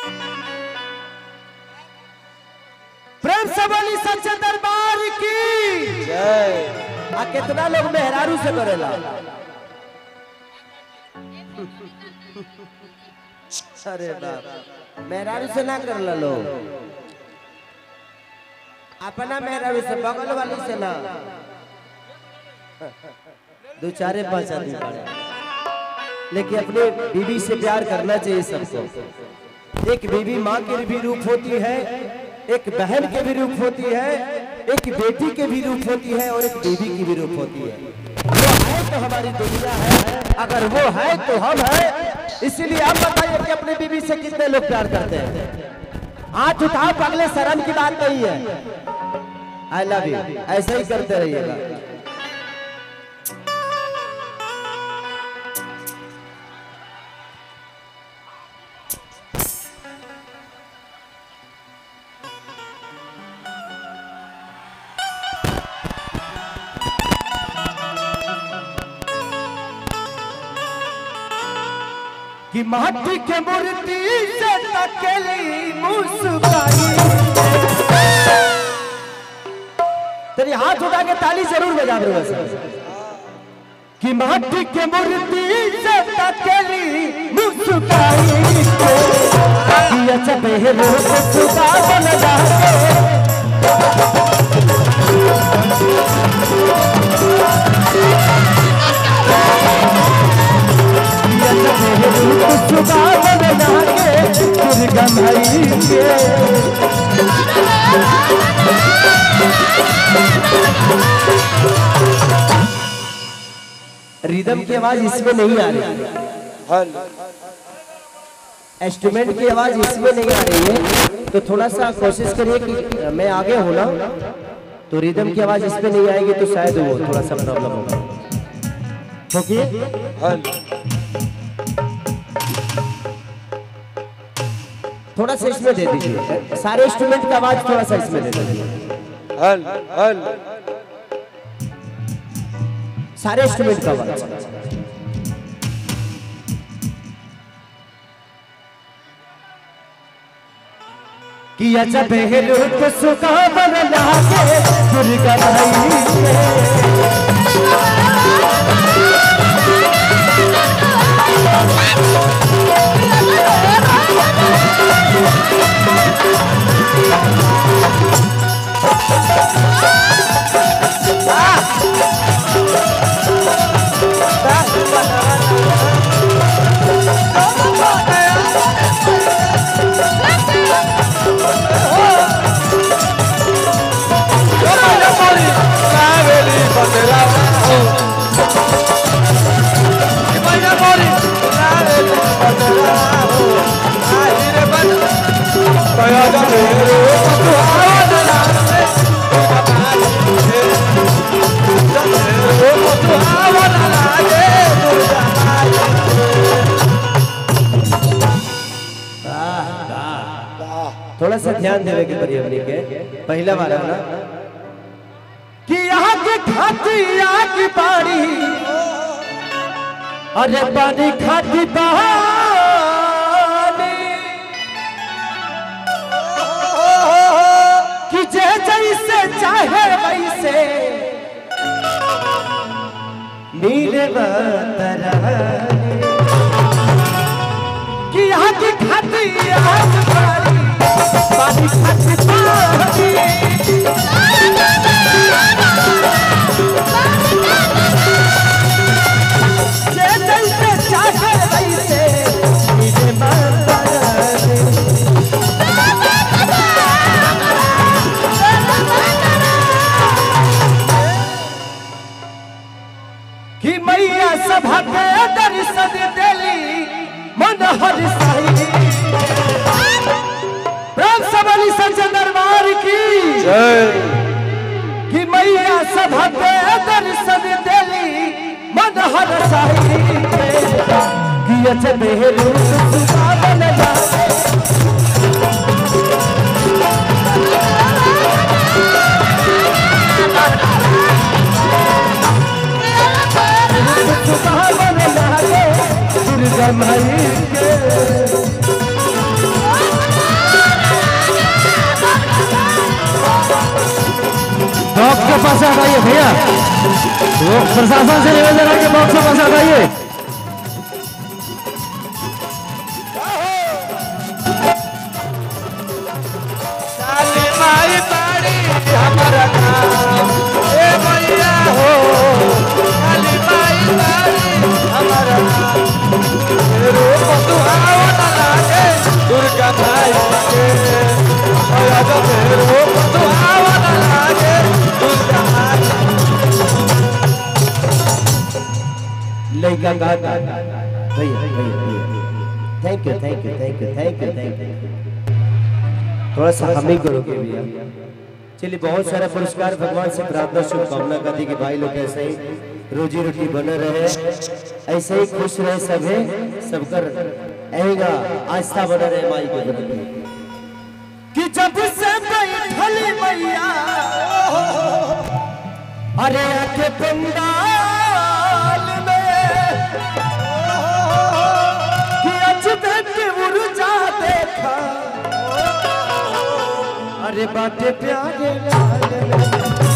प्रेम से बोली सच्चे दरबार की जय। आ कितना लोग मेहरारू से करेला। अरे बाप, मेहरारू से ना करला लोग, अपना मेहरारू से, बगल वाली से ना। दो चारे पांच आदमी पड़े, लेकिन अपने बीवी से प्यार करना चाहिए सबको। एक बीवी माँ की भी रूप होती है, एक बहन के भी रूप होती है, एक बेटी के भी रूप होती है और एक बीवी की भी रूप होती है। वो है तो हमारी दुनिया है, अगर वो है तो हम हैं। इसीलिए आप बताइए कि अपनी बीवी से कितने लोग प्यार करते हैं? हाथ उठाओ, पगले शर्म की बात नहीं है। आई लव यू, ऐसे ही करते रहिएगा। कि माटी के मूर्ति से तकेली मुस्काई। तेरी हाथ उठा के ताली जरूर बजा रहे हो। कि माटी के मूर्ति से तकेली मुस्काई। कि अच्छा पहले सुखा बन जाए। रिदम की आवाज इसमें नहीं आ रही है, इंस्ट्रूमेंट की आवाज इसमें नहीं आ रही है, तो थोड़ा सा कोशिश करिए कि मैं आगे हूं ना, तो रिदम की आवाज इसमें नहीं आएगी, तो शायद वो थोड़ा सा प्रॉब्लम होगा। ओके, थोड़ा सा इसमें दे दीजिए, सारे इंस्ट्रूमेंट का आवाज थोड़ा सा इसमें दे दीजिए। सारे इंस्ट्रूमेंट का आवाज। कि अच्छा पहलू तो सुखा बन लागे दुर्गा भाई। थोड़ा सा ध्यान देवे के पड़ी हमनी के पहला बार है ना कि यहाँ के खाती आग पानी, अरे पानी खाती पानी, कि जैसे चाहे वैसे नीले बतरानी। कि यहाँ की खाती आग पानी, पानी खाती पानी, जैसे चाहे वैसे नीले बतरानी। कि मैया सभा के दर्शन देली मन हर साई। प्रेम से बोली सच्चे दरबार की जय। कि मैया सभा के दर्शन देली मन हर साई। कि अच्छा पहलू सुखा बन जाए। दुर्गा माई के बॉक्स के पास हटाइए भैया, वो प्रशासन से निवेदन है कि बॉक्स के पास हटाइए। लड़का गाता भैया thank you thank you thank you thank you thank you. थोड़ा सा हम ही करोगे भैया। चलिए बहुत सारा पुरस्कार भगवान से प्रार्थना शुभकामना करती कि भाई लोग ऐसे ही रोजी रोटी बने रहे, ऐसे ही खुश रहे, सभी सबकर रहेगा आस्था बना रहे माई के प्रति। कि जब से बैठली मैया अरे आके पंडाल में कि अजबे के उर्जा देखा अरे बाटे प्यारे लाल में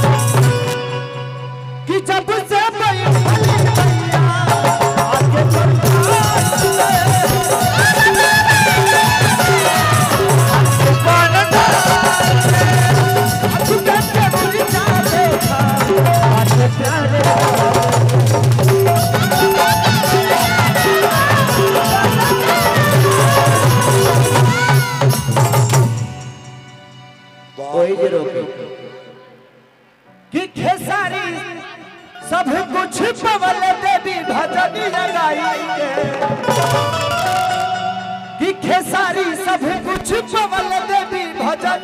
कि जब से बैठली मैया आके पंडाल कि खेसारी सब कुछ पवल देवी भजन लगाई के कि खेसारी सब कुछ पवल देवी भजन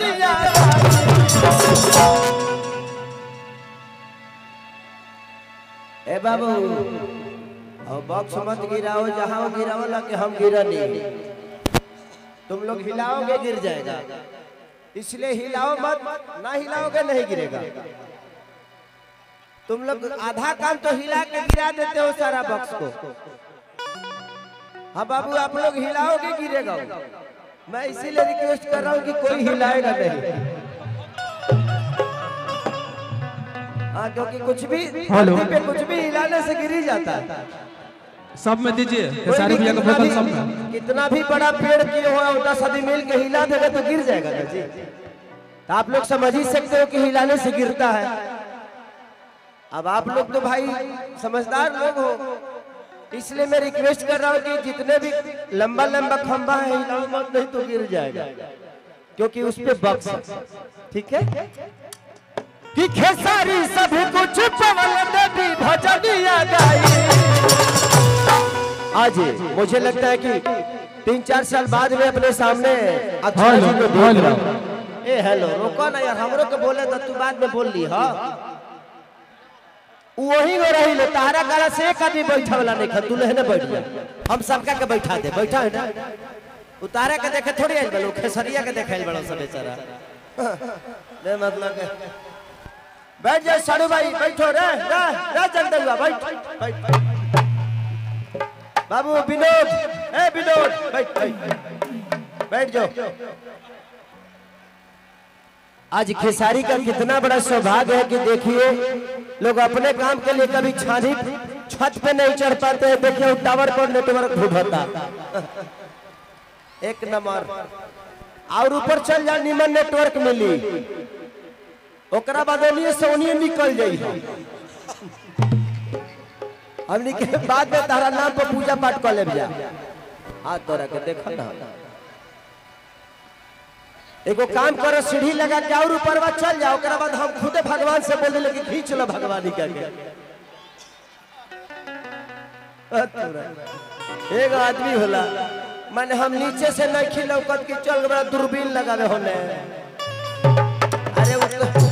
ए बाबू और बॉक्स मत गिराओ, जहां गिराओ ला कि हम गिरा नहीं, तुम लोग हिलाओगे गिर जाएगा, इसलिए हिलाओ मत, ना हिलाओगे नहीं गिरेगा। तुम लोग आधा काम तो हिला के गिरा देते हो सारा बॉक्स को। हाँ बाबू आप लोग हिलाओगे गिरेगा, मैं इसीलिए रिक्वेस्ट कर रहा हूँ कि कोई हिलाएगा नहीं। हाँ क्योंकि कुछ भी पे कुछ भी हिलाने से गिर ही जाता है। सब में दीजिए खेसारी भैया का बोतल सब में। कितना भी बड़ा पेड़ किए हुआ 10 आदमी मिल के हिला देगा तो गिर जाएगा ना जी। तो आप लोग समझ ही सकते हो कि हिलाने से गिरता है। अब आप लोग तो भाई समझदार लोग हो, इसलिए मैं रिक्वेस्ट कर रहा हूँ कि जितने भी लंबा लंबा खंबा है हिलाओ मत, नहीं तो गिर जाएगा, क्योंकि उस पे बक्स ठीक है। कि खेसारी सब कुछ पवल देवी भजनिया गाई। आज मुझे लगता है कि 3-4 साल बाद में अपने सामने अक्षरा जी को देख रहा हूं। ए हेलो रोको ना यार, हमरो को बोले तो तू बाद में बोल ली। हाँ वही में रही ले, तारा काला से एक आदमी बैठा वाला नहीं, तू लेने बैठ जा, हम सबका के बैठा दे, बैठा है ना। उतारा के देखे थोड़ी आइल बलो, खेसरिया के देखाइल बड़ो सब बेचारा ले मतलब के बैठ जा साड़ू भाई, बैठो रे रे जगदुआ बैठ बाबू विनोद, ए विनोद बैठ जाओ। आज खेसारी का कितना बड़ा सौभाग्य है कि देखिए लोग अपने काम के लिए कभी छत पे नहीं चढ़ पाते हैं। देखिए टावर पर नेटवर्क ढूंढता एक नंबर, और ऊपर चल जा निमन नेटवर्क मिली, ओकरा बाद सोनिए निकल जाई। हमनी के बाद में तारा नाम पर पूजा पाठ कर ले जा। हाथ तोरा के देखा ना, एगो काम करो सीढ़ी लगा के और ऊपर चल जाओ, ओकरा बाद हम खुदे भगवान से बोले लगे खींच लो भगवानी का के। एक आदमी होला माने हम नीचे से नहीं खिलौकत की चल बड़ा दूरबीन लगावे होने। अरे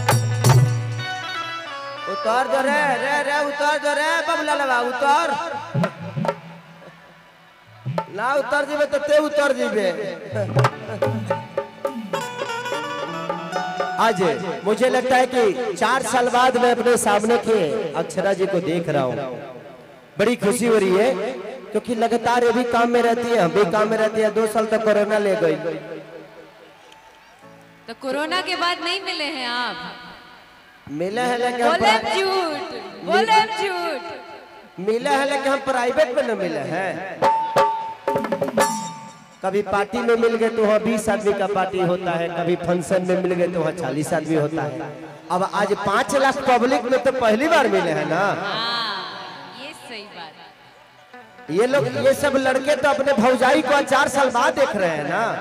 उतार दो रे उतार दो रे बबला लगा उतार ना, उतर जीवे तो ते उतर जीवे। आज मुझे लगता है कि 4 साल बाद मैं अपने सामने के अक्षरा जी को देख रहा हूँ, बड़ी खुशी हो रही है, क्योंकि लगातार ये भी काम में रहती है, हम भी काम में रहती है। 2 साल तक कोरोना ले गई। तो कोरोना के बाद नहीं मिले हैं आप? मिले है लेकिन बोले झूठ मिले है लेकिन हम प्राइवेट में न मिले हैं। कभी पार्टी में मिल गए तो वहाँ 20 आदमी का पार्टी होता है, कभी फंक्शन में मिल गए तो वहाँ 40 आदमी होता है। अब आज 5 लाख पब्लिक में तो पहली बार मिले हैं ना। ये सही बात। ये लोग ये सब लड़के तो अपने भौजाई को 4 साल बाद देख रहे हैं ना।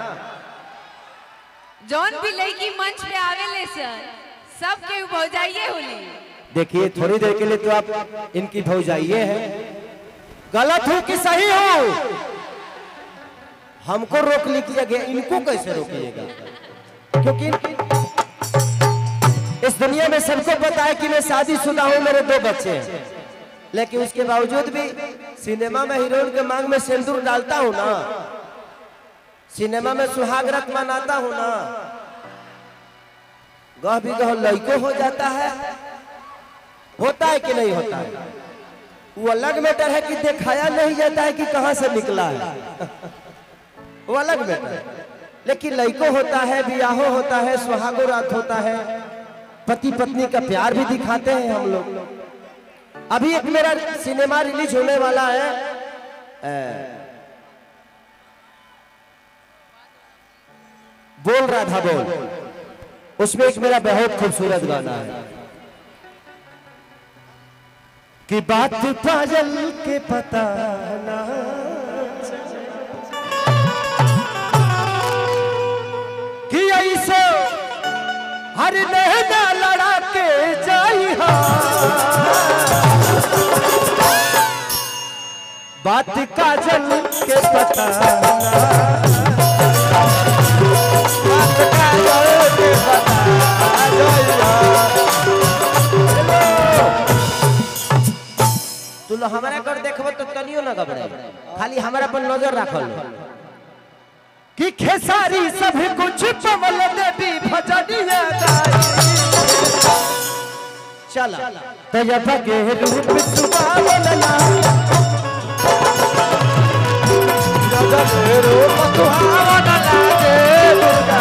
जौन भी लड़की मंच पे आवेले सर सबके भौजाइये होली। देखिए थोड़ी देर के लिए तो आप इनकी भौजाइये हैं, गलत हो कि सही हो हमको रोक लीजिएगा, इनको कैसे रोकिएगा? क्योंकि इस दुनिया में सबको पता है कि मैं शादीशुदा हूं, मेरे 2 बच्चे हैं, लेकिन उसके बावजूद भी सिनेमा में हीरोइन के मांग में सिंदूर डालता हूं ना, सिनेमा में सुहाग रात मनाता हूं ना। गह भी गह लड़को हो जाता है, होता है कि नहीं होता है? वो अलग मैटर है कि दिखाया नहीं जाता है कि कहां से निकला है वो अलग मैटर है। लेकिन लड़को होता है, बियाहो होता है, सुहागो रात होता है, पति पत्नी का प्यार भी दिखाते हैं हम लोग। अभी एक मेरा सिनेमा रिलीज होने वाला है, बोल रहा था बोल, उसमें एक मेरा बहुत खूबसूरत गाना है कि बात पागल के पता ना कि ऐसे हर नहना लड़ा के जाई हा, बात काजल के पता बात काजल के पता तू लो हमारा कर देखबो तो तनियो ना घबराई, खाली हमारा पर नजर रखल कि खेसारी सब कुछ पवल देवी भजनिया गाई। चला तेजब के रूप सुभावन ना, तेजब के रूप सुभावन लागे दुर्गा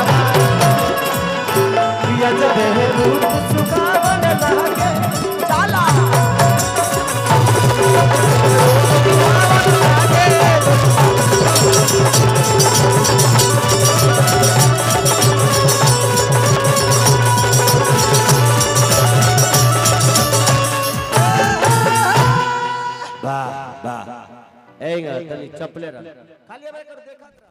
माई, तेजब के रूप सुभावन लागे। चला वाह वाह, चपले खाली देखा